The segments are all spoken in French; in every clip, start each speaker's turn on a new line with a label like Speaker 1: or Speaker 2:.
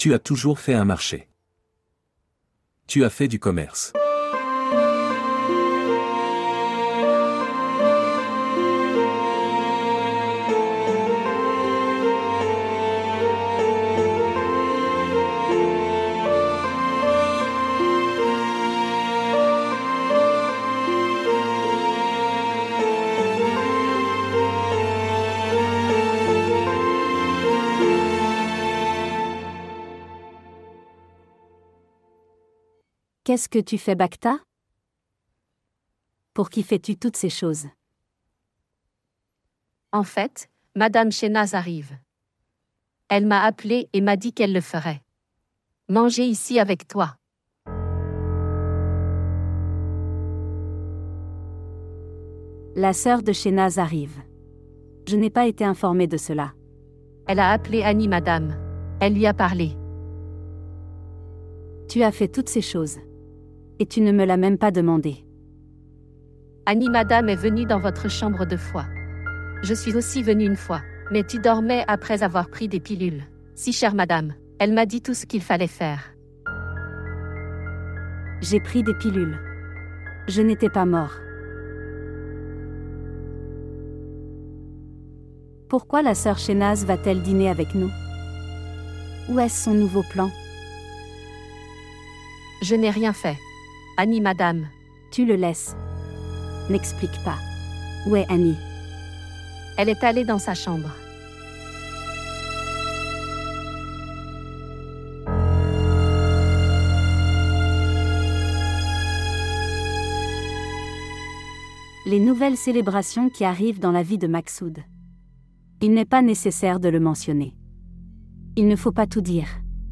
Speaker 1: Tu as toujours fait un marché. Tu as fait du commerce.
Speaker 2: Qu'est-ce que tu fais, Bacta? Pour qui fais-tu toutes ces choses?
Speaker 3: En fait, Madame Shehnaz arrive. Elle m'a appelé et m'a dit qu'elle le ferait. Manger ici avec toi.
Speaker 2: La sœur de Shehnaz arrive. Je n'ai pas été informée de cela.
Speaker 3: Elle a appelé Annie, madame. Elle lui a parlé.
Speaker 2: Tu as fait toutes ces choses. Et tu ne me l'as même pas demandé.
Speaker 3: Annie, madame, est venue dans votre chambre 2 fois. Je suis aussi venue une fois, mais tu dormais après avoir pris des pilules. Si, chère madame, elle m'a dit tout ce qu'il fallait faire.
Speaker 2: J'ai pris des pilules. Je n'étais pas mort. Pourquoi la sœur Shehnaz va-t-elle dîner avec nous? Où est-ce son nouveau plan?
Speaker 3: Je n'ai rien fait. Annie, madame.
Speaker 2: Tu le laisses. N'explique pas. Où est Annie?
Speaker 3: Elle est allée dans sa chambre.
Speaker 2: Les nouvelles célébrations qui arrivent dans la vie de Maqsoud. Il n'est pas nécessaire de le mentionner. Il ne faut pas tout dire.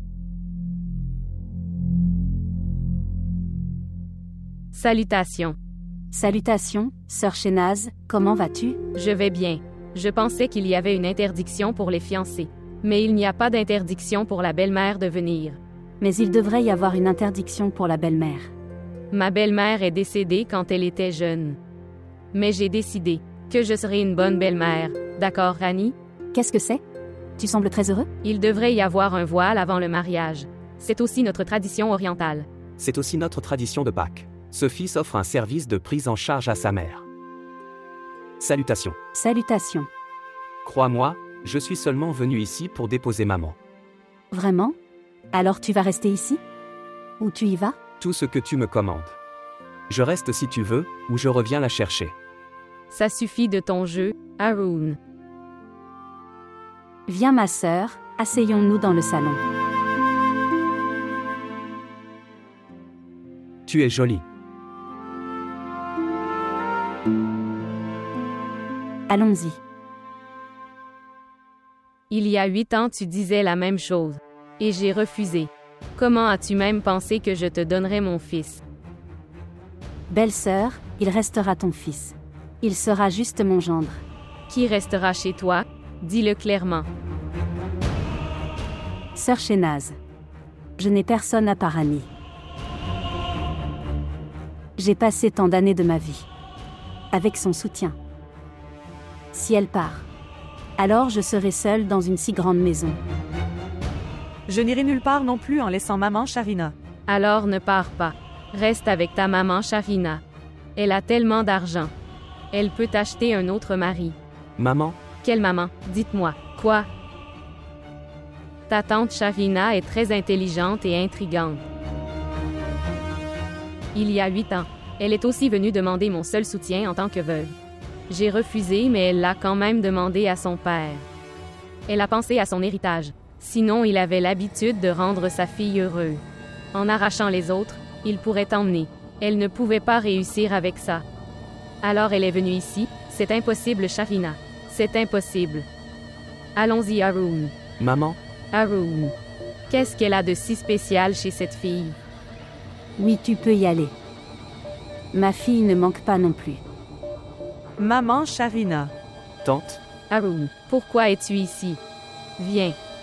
Speaker 4: Salutations.
Speaker 2: Salutations, sœur Shehnaz, comment vas-tu?
Speaker 4: Je vais bien. Je pensais qu'il y avait une interdiction pour les fiancés. Mais il n'y a pas d'interdiction pour la belle-mère de venir.
Speaker 2: Mais il devrait y avoir une interdiction pour la belle-mère.
Speaker 4: Ma belle-mère est décédée quand elle était jeune. Mais j'ai décidé que je serai une bonne belle-mère. D'accord, Annie?
Speaker 2: Qu'est-ce que c'est? Tu sembles très heureux?
Speaker 4: Il devrait y avoir un voile avant le mariage. C'est aussi notre tradition orientale.
Speaker 5: C'est aussi notre tradition de Pâques. Ce fils offre un service de prise en charge à sa mère. Salutations.
Speaker 2: Salutations.
Speaker 5: Crois-moi, je suis seulement venu ici pour déposer maman.
Speaker 2: Vraiment? Alors tu vas rester ici? Ou tu y vas?
Speaker 5: Tout ce que tu me commandes. Je reste si tu veux, ou je reviens la chercher.
Speaker 4: Ça suffit de ton jeu, Haroun.
Speaker 2: Viens ma sœur, asseyons-nous dans le salon.
Speaker 5: Tu es jolie.
Speaker 2: Allons-y.
Speaker 4: Il y a 8 ans tu disais la même chose. Et j'ai refusé. Comment as-tu même pensé que je te donnerais mon fils?
Speaker 2: Belle-sœur, il restera ton fils. Il sera juste mon gendre.
Speaker 4: Qui restera chez toi? Dis-le clairement.
Speaker 2: Sœur Shehnaz. Je n'ai personne à part Annie. J'ai passé tant d'années de ma vie. Avec son soutien. Si elle part, alors je serai seule dans une si grande maison.
Speaker 6: Je n'irai nulle part non plus en laissant maman Sharina.
Speaker 4: Alors ne pars pas. Reste avec ta maman Sharina. Elle a tellement d'argent. Elle peut t'acheter un autre mari.
Speaker 5: Maman?
Speaker 4: Quelle maman? Dites-moi. Quoi? Ta tante Sharina est très intelligente et intrigante. Il y a 8 ans, elle est aussi venue demander mon seul soutien en tant que veuve. J'ai refusé, mais elle l'a quand même demandé à son père. Elle a pensé à son héritage. Sinon, il avait l'habitude de rendre sa fille heureuse. En arrachant les autres, il pourrait t'emmener. Elle ne pouvait pas réussir avec ça. Alors elle est venue ici. C'est impossible, Sharina. C'est impossible. Allons-y, Haroun.
Speaker 5: Maman?
Speaker 4: Haroun. Qu'est-ce qu'elle a de si spécial chez cette fille?
Speaker 2: Oui, tu peux y aller. Ma fille ne manque pas non plus.
Speaker 6: Maman Sharina.
Speaker 5: Tante?
Speaker 4: Haroun, pourquoi es-tu ici? Viens.